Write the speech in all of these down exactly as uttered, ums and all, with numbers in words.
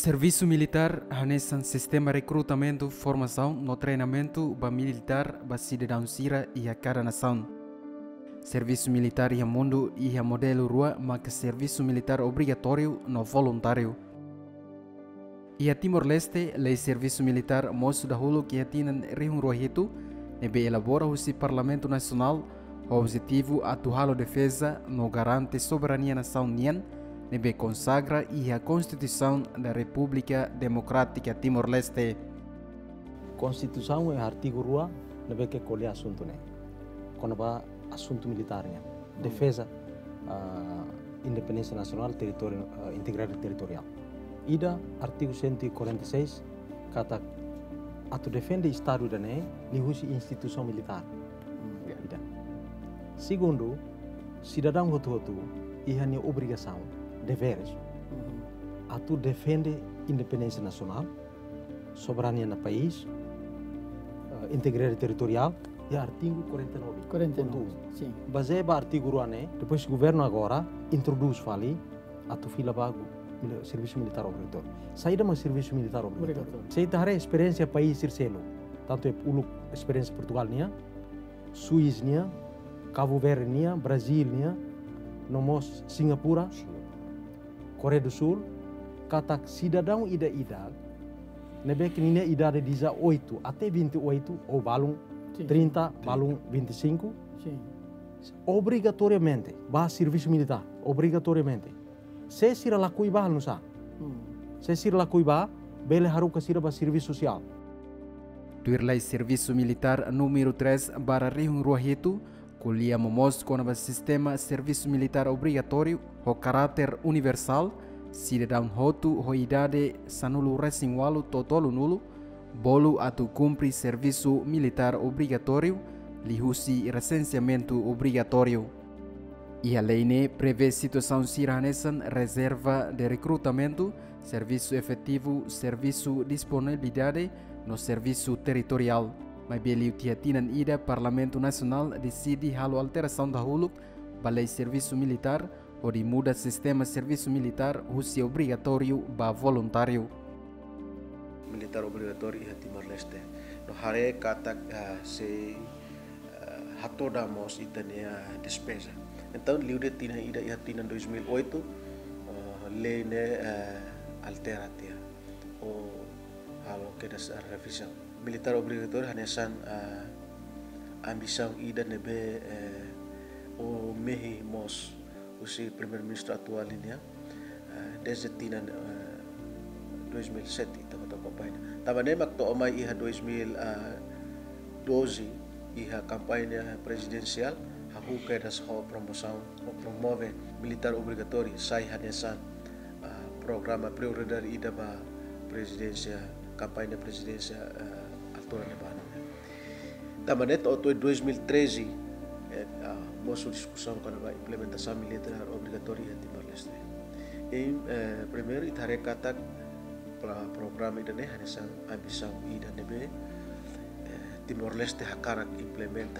Serviço militar hanesan sistema recrutamento, formação no treinamento ba militar ba cidadão sira e a cada nação. Serviço militar e mundo e a modelo rua maka serviço militar obrigatório no voluntário. E a Timor-Leste, lei serviço militar moço da hulu que atinan rihung rohitu, nebe elabora o Parlamento Nacional, o objetivo atual defesa no garante soberania nação nian, nebe consagra e a Constituição da República Democrática Timor-Leste. Constituição é artigo rua, nebe que colhe assunto né. Quando vai assunto militarnya, defesa uh, independência nacional, território uh, integridade territorial. Ida artigo cento e quarenta e seis kata atu defende estado da né, lihusi instituição militar. Ida. Segundo, cidadão hotu-hotu ihanya obrigação, deveres. Atu defende independência nacional, soberania no país, uh, integridade territorial. E artigo quarenta e nove. quarenta e nove, sim. Baseado no artigo ruane, depois o governo agora introduz fali atu fila bago serviço militar obrigatório. Saída do serviço militar obrigatório. Saya tahu experiência país sircelo. Tanto é pulu experiência Portugal nia, Suíça nia, Cabo Verde nia, Brasil nia, nomos Singapura, Coreia do Sul, kata cidadão ida ida. Nebe que nia idade dezoito até vinte e oito ou balung trinta, balung vinte e cinco, sim. Obrigatoriamente, vai serviço militar, obrigatoriamente. Se sira lakui bah não sa, se sira lakui bah, bele haru kasira ba serviço social. Tuirlai serviço militar número três bara rihung ruahitu, kulia momos com o sistema serviço militar obrigatório, o caráter universal, cidadão hotu ho idade sanulu resinwalu totolu nulo, bolo atu cumpre serviço militar obrigatório, lihusi recenseamento obrigatório. E a lei ne prevê situação siranesan reserva de recrutamento, serviço efetivo, serviço disponibilidade no serviço territorial. Mas beliu tiatinan ida Parlamento Nacional decide halo alteração da hulu, balei serviço militar, ou de muda sistema serviço militar, husi obrigatório ba voluntário. Militar obrigatório e Timor-Leste. No hare kata uh, se uh, hatodamos itania despesa. Então, liude tina ida ia tina dois mil e oito, uh, lei ne uh, alteratia o halo que das revisão. Militar obrigatório hanesan uh, ambição ida nebe uh, o mehi mos usi primeiro ministro atual ini uh, desde tina uh, dois mil e sete ita kota kampanye. Tabane makto omai iha dois mil e doze iha kampanye presidencial hahu kedas ho promoção ho promove militar obrigatório sai hanesan uh, programa prioridade ida ba presidência kampanye presidência uh, altura nebana. Tabane to dois mil e treze uh, moço discussão quando ba implementação militar obrigatória em Timor-Leste. Em uh, primeiro itare kata programa ida ne hanesan ambição ida nebe Timor-Leste hakarak implementa.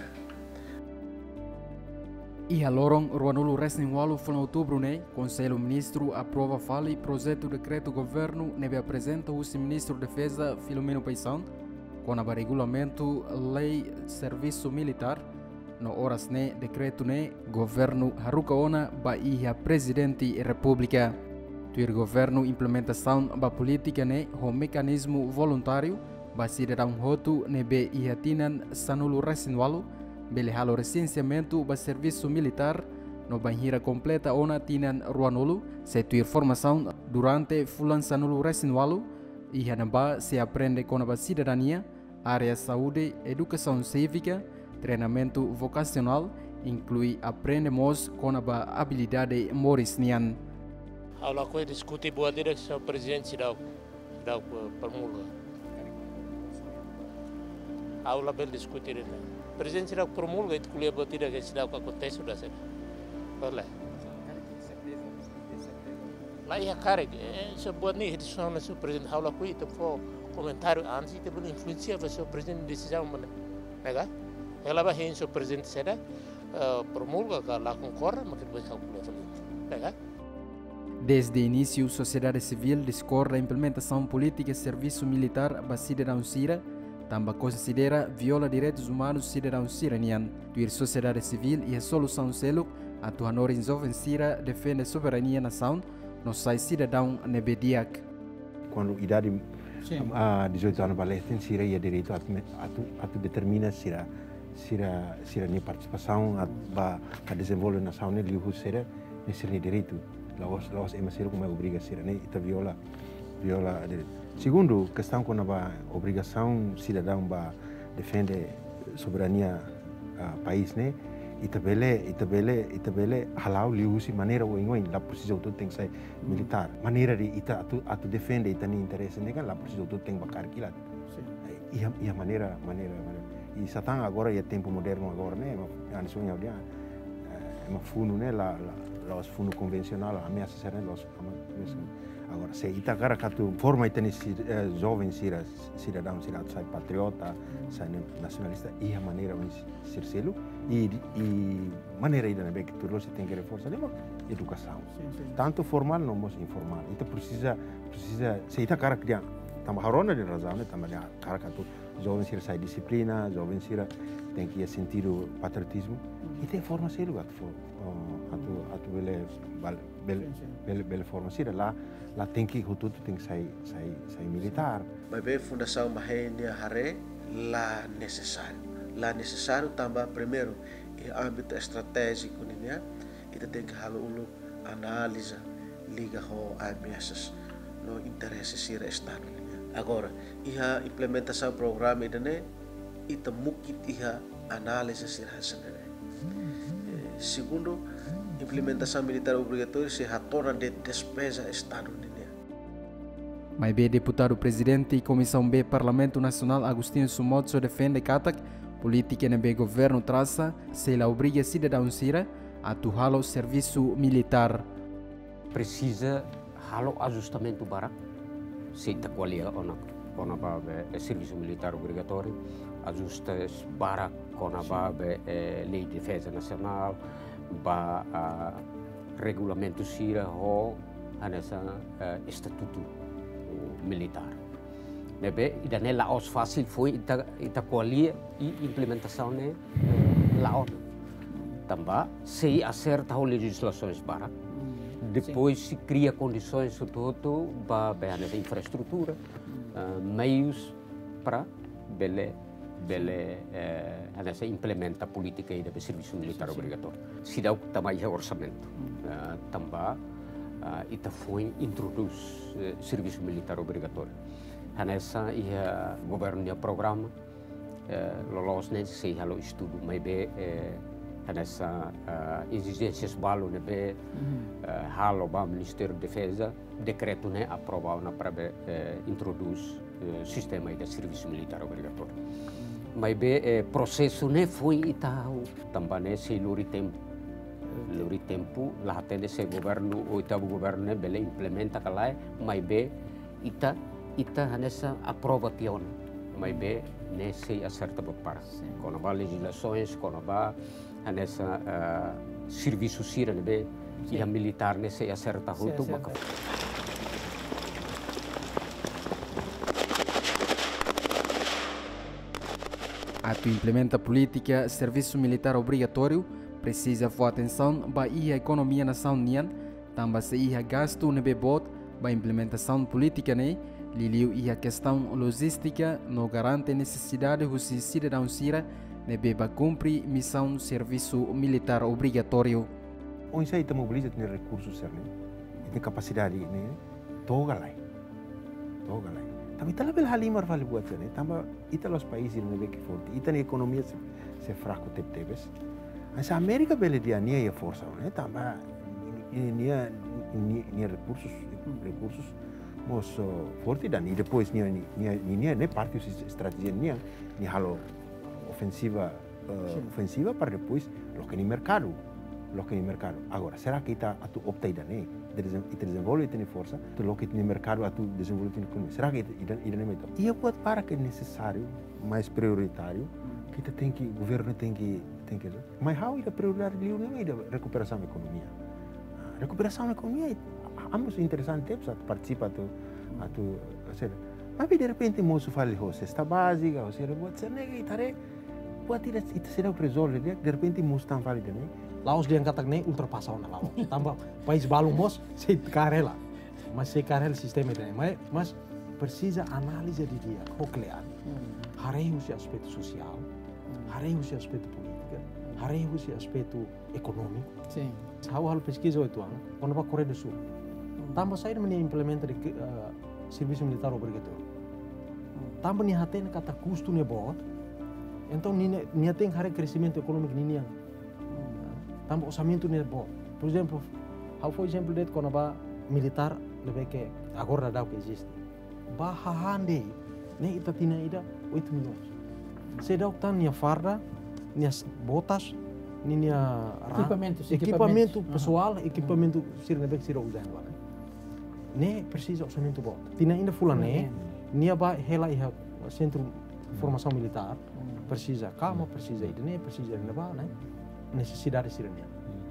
E a lorong ruanulu resning walu foi outubro ne, Conselho Ministro aprova fali projeto decreto governo nebe apresenta o Ministro de Defesa Filomeno Paisão com a regulamento lei serviço militar no horas ne decreto ne governo haruka ona ba iha presidente república. Tuir governo implementação ba política ne ho mecanismo voluntário ba cidadão hotu nebe ihatinan sanulu resinwalu bele halo recenseamento ba serviço militar no banhira completa ona tinan ruanulu se tuir formação durante fulan sanulu resinwalu ihanaba se aprende com a cidadania, área saúde, educação cívica, treinamento vocacional, inclui aprendemos com a habilidade morisnian. Aula ko diskuti buat dia sa presidente daw daw permula. Aula bel diskuti dia. Presidente daw permula itu kuliah buat dia ke daw ka kontes sudah saya. Boleh. Lá ia carrega, se buat ni edição na seu presidente aula ko itu fo comentário antes itu boleh influencia para seu presidente decisão mana. Nega? Ela vai hen seu presidente seda permula ka la concor makin boleh calcular. Nega? Desde o início, a sociedade civil discorre da implementação política e serviço militar para cidadão sira, também considera viola direitos humanos cidadão siraniano. A sociedade civil e a solução selo a tuanor jovem sira defende a soberania nação, não sai cidadão nebediak. Quando a idade a dezoito anos balestem, sira ia direito a tu determina sira sira sira ni participação a a desenvolver nação ne liu sira ne sira direito laos laos é sira como é obriga sira ne ita viola viola direito. Segundo, questão quando a obrigação cidadão ba defende soberania uh, país né itabele itabele itabele halau liusi maneira o ingoin lá precisa tudo tem que ser militar maneira de ita atu atu defende ita ni interesse né lá precisa tudo tem bakar kilat e a, e a maneira maneira e satang agora é tempo moderno agora né a sonha dia é uma funo né lá lá os funo convencional ameaça ser né los agora se ita cara catu forma ita ni jovem sira cidadão sira sai patriota sai nacionalista e a maneira de ser selo e e maneira ida bem que tudo se tem que reforçar é educação tanto formal como informal ita precisa precisa se ita cara que também harona de razão né também cara catu jovem sira sai disciplina jovem sira tem que sentir o patriotismo e tem forma selo gato atu atu bele bele bele bele forma sira lá lá tem que tudo tem que sair sair sair militar. Mas bem fundação mahenia hare lá necessário lá necessário também primeiro em âmbito estratégico né e tem que halu ulu análise liga ho ameaças no interesse sira estado agora e a implementação programa né e tamukit iha análise sira sendiri segundo implementação militar obrigatório se retorna de despesa estado né. Mas bem, deputado presidente e comissão B Parlamento Nacional Agostinho Sumotso defende que política no governo traça se ela obriga cidadão sira a atuar o serviço militar. Precisa halo ajustamento barak se ta qualia ona ona ba be serviço militar obrigatório ajustes barak ona ba be lei de defesa nacional ba regulamento sira ho anessa estatuto militar. Nebe ida ne laos fácil foi ita ita qualia e implementação ne laos. Também se acerta a legislações para depois se cria condições todo para a infraestrutura uh, meios para bele bele uh, nessa implementa a política e do serviço militar obrigatório. Se dá também o orçamento uh, também Uh, ita foi introduz uh, serviço militar obrigatório. Nessa e o governo tinha programa, uh, lolos nem se halo estudo, mas be nessa uh, exigências balo ne be uh, halo ba Ministério da Defesa decreto ne aprovado na para be uh, introduz uh, sistema de serviço militar obrigatório. Mas be uh, processo ne foi itau também ne se luri tempo luri tempo lá tem esse governo o ita governo ne bele implementa calai mas be ita ita nessa aprova pion mas be ne se acerta para quando va legislações quando va nessa uh, serviço sira ne be e a militar ne se acerta junto maka a tu implementa política serviço militar obrigatório precisa for atenção para a economia nacional, também se a gasto nebe bot para implementação política ne, liliu a questão logística não garante necessidade de os cidadãos sira nebe para cumprir missão serviço militar obrigatório. Onde sai mobiliza tem recursos né, tem capacidade né, toga lá, toga lá. Tapi tá lá bel halimar vale buat né, também ita los países nebe que forte, ita a economia se se fraco tep tebes. Mas a América bele dia nia é força, né? Também nia nia recursos recursos mas forte dan e depois nia nia nia ne parte estratégia nia nia halo ofensiva ofensiva para depois lo que ni mercado lo que ni mercado. Agora será que ita atu opta ida ne ita desenvolve tem força tu lo que ni mercado atu desenvolve tem economia. Será que ida ida ne meto? E pode para que é necessário mais prioritário que ita tem que o governo tem que tem que mas how ida prioridade liu ne ida recuperação da economia. Recuperação da economia ambos interessante tempo atu participa atu atu seja mas de repente moço fala ho cesta básica ou seja buat senega itare buat tidak itu será resolve de de repente moço tam fala de né Laos dia kata ne ultrapassau na Laos tambah país balung mos se carela mas se carela sistema de mas mas precisa análise de dia nuclear hareu se aspecto social hareu se aspecto política hareu se aspecto econômico sim hal hal pesquisa itu ang quando va Coreia do Sul tambah saya meni implementa de uh, serviço militar obrigatório tambah ni haten kata custo ne bot então ni ni tem hare crescimento econômico ni ni tambah orçamento ne bot por exemplo hal foi exemplo det quando va militar lebih ke agora dá o que existe ba hahande ne ita tina ida oito milhões se dá o tan ni farda ni botas ni equipamento equipamento pessoal equipamento sir nebek sira usando né ne precisa orçamento bom tina ainda fulane ni ba hela iha centro de formação militar precisa calma precisa ida ne precisa ida ba né necessidade sira ne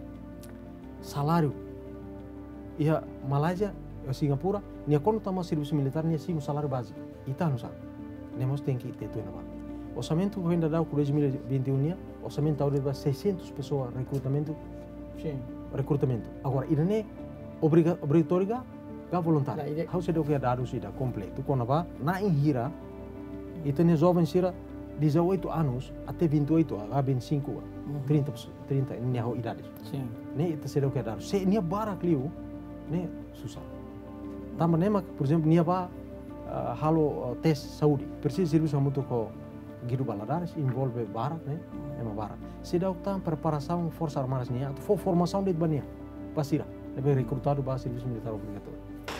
salário iha Malaysia Singapura ni quando tama serviço militar ni sim salário básico ita não sabe nemos tem que ter tudo ba orçamento ainda dá o dois mil e vinte e um nia orçamento agora seiscentas pessoas recrutamento sim recrutamento agora ida ne obriga obrigatório ga voluntário how se deu que dar o sida completo quando va na inhira itu ne jovem sira dezoito anos até vinte e oito a vinte e cinco trinta trinta ni ho idade sim ne itu se deu que dar se ni barak liu ne susah tambah ne por exemplo ni ba halo tes saúde precisa serviço muito ko Gidu baladares envolve barak né ema barak se dá o tam preparação forças armadas nia for formação de bania pasira deve recrutado para serviço militar obrigatório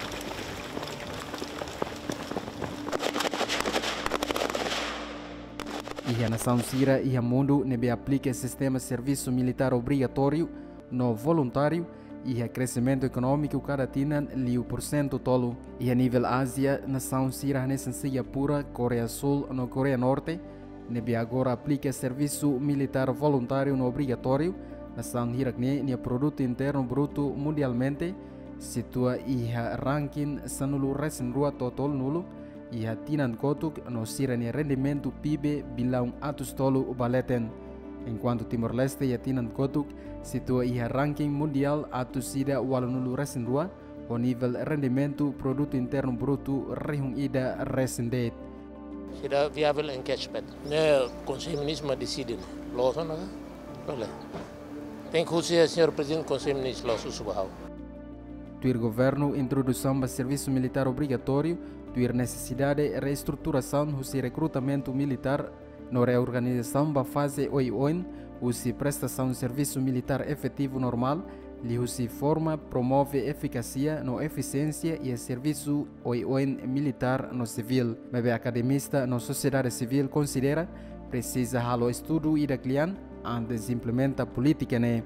e a nação sira e a mundo nebe aplica sistema serviço militar obrigatório no voluntário e a crescimento econômico cada tinan liu por cento tolo e a nível Ásia nação sira nessa Singapura Coreia Sul no Coreia Norte nebe agora aplica serviço militar voluntário no obrigatório nação hirakne nia produto interno bruto mundialmente situa iha ranking sanulu resen rua total nulo iha tinan kotuk no sira nia rendimento P I B bilang atus tolu baleten enquanto Timor-Leste ia tinan kotuk situa iha ranking mundial atus sida walunulu resen rua o nível rendimento produto interno bruto rehung ida resen date será viável engagement. Né, o Conselho Ministro decide, logo não é? Olha, tem que ser senhor Presidente do Conselho Ministro logo subau. Tuir governo introdução do serviço militar obrigatório, tuir necessidade de reestruturação do recrutamento militar, no reorganização da fase oi oin, o se prestação de serviço militar efetivo normal, li o se forma promove eficácia no eficiência e serviço oi oin militar no civil. Mas academista no sociedade civil considera precisa halo estudo e da cliente antes implementa política né.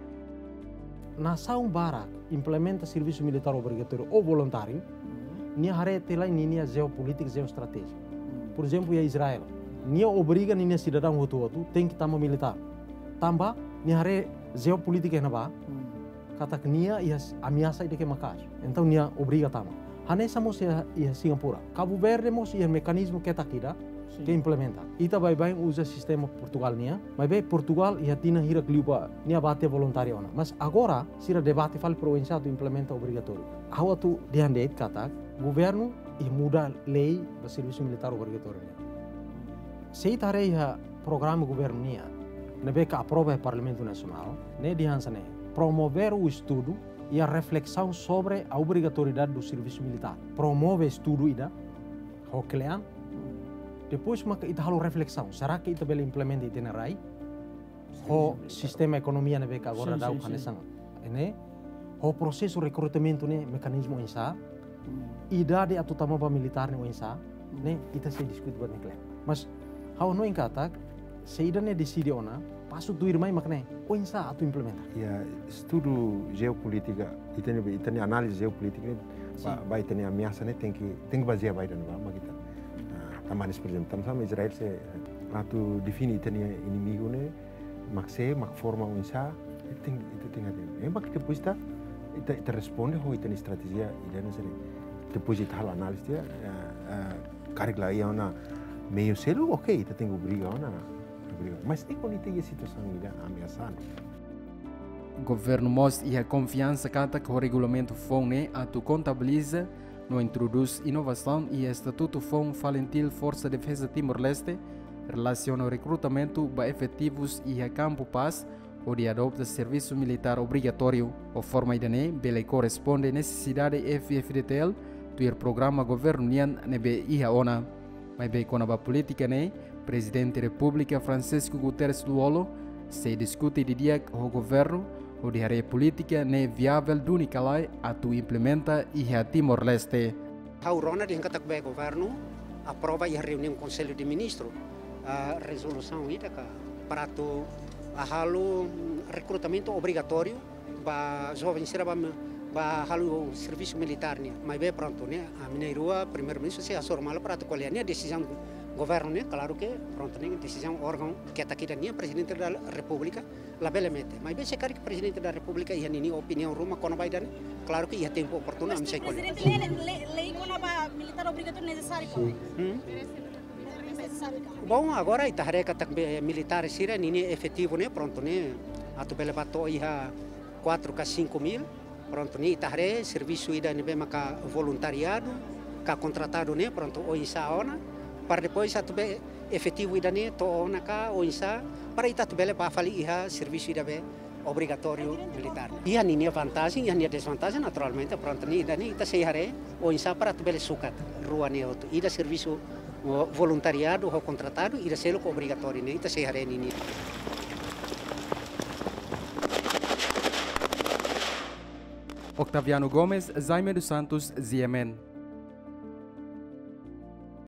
Nação barak implementa serviço militar obrigatório ou voluntário, nia harete lá nia geopolítica geoestratégica. Por exemplo, a Israel, nia obriga nia cidadão outro tem que estar militar. Tambah nia hare geopolítica na ba kata nia ia ameaça de que macas. Então nia obriga tama. Hanessa mos ia Singapura. Cabo Verde mos ia mecanismo que tá aqui da que implementa. Ita vai bem usa sistema Portugal nia, mas bem Portugal ia tina hira kliupa nia bate voluntário ona. Mas agora sira debate fal provincial do implementa obrigatório. Hawa tu diandeit kata governo ia muda lei do serviço militar obrigatório. Se ita hare programa governo nia, nebe ka aprova o Parlamento Nacional, ne dihansa ne promover o estudo e a reflexão sobre a obrigatoriedade do serviço militar. Promove estudo ida, hoklean. Depois maka ita halo reflexão. Será que ita bela implementa itinerai? O sistema economia nebe ka agora dau kanesang. Ene o processo recrutamento ne mecanismo insa. Ida de atutama ba militar ne insa. Ne ita se discute buat nekle. Mas hau no ingkata se ida ne decide ona passo do irmão makne o insa atu implementa. Ya estudo geopolítica e tem e tem análise geopolítica vai ter ameaça né tem que tem que basear vai dan ba kita. Tamanis por exemplo, tam sama Israel se atu define tem inimigo né makse mak forma o insa tem itu tem ada. Emang kita depois tá ita ita responde ho ita ni estratégia ida na sere depois ita hal análise dia karik lá ia ona meio selo ok ita tem obriga ona obriga mas e quando ita ia situação ida ameaçando governo mostra e a confiança cata que o regulamento F O N a tu contabiliza no introduz inovação e estatuto F O N falentil Força de Defesa Timor-Leste relaciona o recrutamento ba efetivos e a campo paz onde adopta serviço militar obrigatório. O forma idane bele corresponde necessidade F F D T L do ir programa governo nian nebe iha ona. Mas bem com a política ne, presidente da República Francisco Guterres Luolo se discute de dia o governo onde a política ne viável do Nicolai a tu implementa iha Timor-Leste. A Urona de Encatak Bay Governo aprova a reunião do Conselho de Ministros a resolução ida para tu a halo recrutamento obrigatório para jovens será para halo serviço militar né mas bem pronto né a mineirua primeiro-ministro se assormala para tu colher né decisão governo né claro que pronto né decisão órgão que está aqui da né presidente da República la belemete mas bem se quer que presidente da República ia nem opinião ruma quando vai dar claro que ia tempo oportuno não sei qual presidente lei quando a militar obrigatório necessário bom agora ita hareka tak militar sira nini efetivo né pronto né atu bele bato iha quatro a cinco mil pronto né ita hare serviço ida ne maka voluntariado ka contratado né pronto o isa ona para depois atu be efetivo ida ne to ona ka o isa para ita tu bele pa fali iha serviço ida be obrigatório militar iha nini vantagem iha nini desvantagem naturalmente pronto né ida ne ita se hare o isa para tu bele sukat rua ne ida serviço o voluntariado ou contratado e ser obrigatório né isso é nini Octaviano Gomes, Jaime dos Santos, G M N.